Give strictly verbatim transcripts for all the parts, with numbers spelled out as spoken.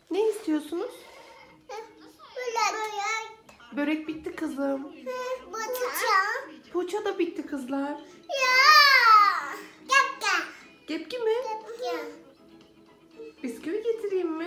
Ne istiyorsunuz? Börek. Börek bitti kızım. Poğaça. Poğaça da bitti kızlar. Ya. Gel Gepki mi? gel. Bisküvi getireyim mi?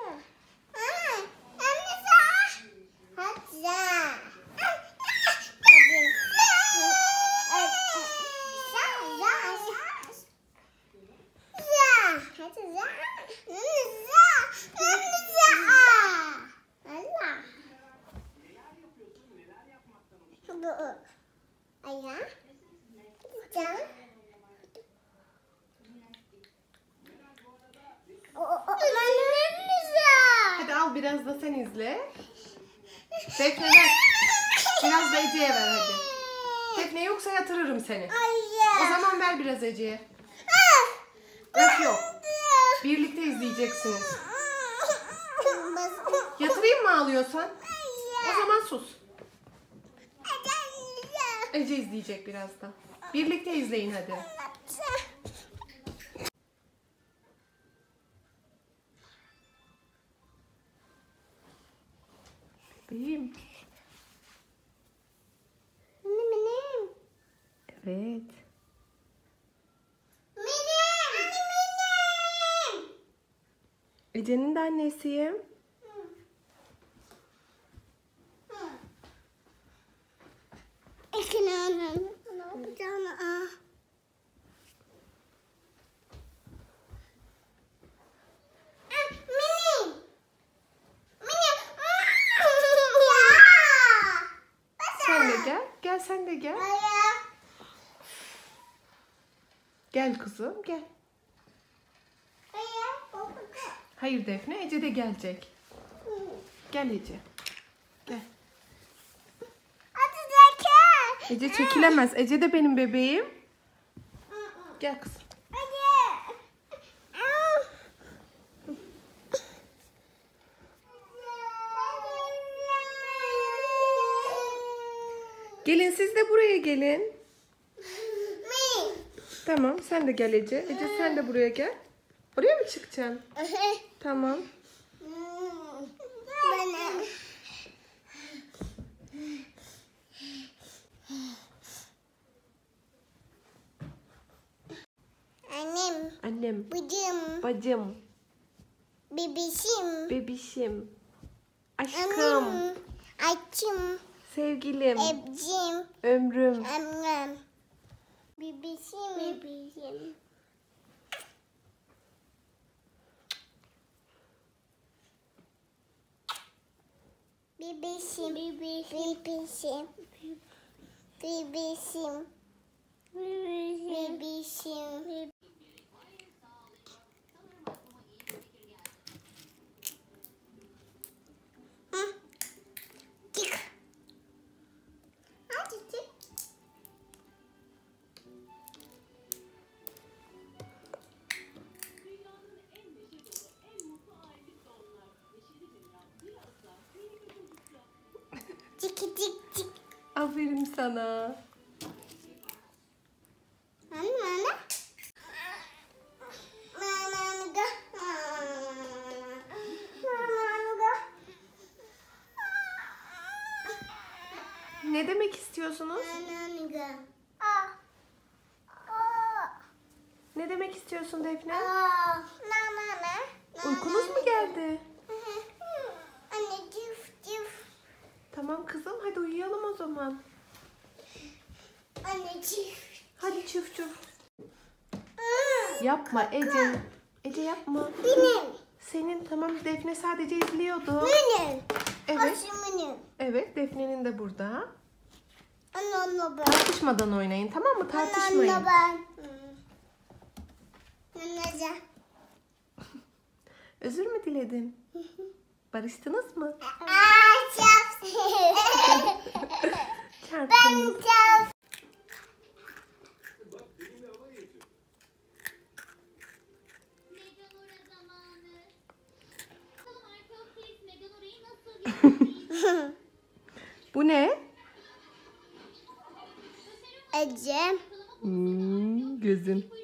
Hadi al biraz da sen izle. Defne ver. Biraz da Ece'ye ver hadi. Defne yoksa yatırırım seni. O zaman ver biraz Ece'ye. Yok yok. Birlikte izleyeceksiniz. Yatırayım mı ağlıyorsan? O zaman sus. Ece izleyecek birazdan. Birlikte izleyin hadi. Bebeğim. Benim. Evet. Benim. Benim. Ece'nin de annesiyim. İkini annem. Ne yapacağını ah. Benim. Benim. Sen de gel. Gel sen de gel. Gel kızım gel. Hayır Defne, Ece de gelecek. Gel Ece. Gel. Ece çekilemez. Ece de benim bebeğim. Gel kızım. Gelin siz de buraya gelin. Tamam sen de gel Ece. Ece sen de buraya gel. Oraya mı çıkacaksın? Tamam. Annem, Annem, bacım, bacım, bebişim, bebişim, aşkım, annem, açım, sevgilim, ebcim, ömrüm. annem, bebişim, bebişim. Bebişim, bebişim, bebişim, bebişim, bebişim. Çık. Hadi çık. Çık çık çık. Aferin sana. Anne anne. Mama Ne demek istiyorsunuz? Ne demek istiyorsun Defne? Uykunuz mu geldi? Anne cüf cüf. Tamam kızım hadi uyuyalım o zaman. Anne cüf. Hadi çuf çuf. Yapma Ece. Ece yapma. Benim. Senin tamam Defne sadece izliyordu. Benim. Evet. Benim. Evet Defne'nin de burada. Anne anne ben. Tartışmadan oynayın tamam mı? Tartışmayın. Anne ben. Anne Özür mü diledin? Barıştınız mı? Aa, çok seviyorum. Ben Çarptınız. çok. Bu ne? Ece. Hmm, gözün.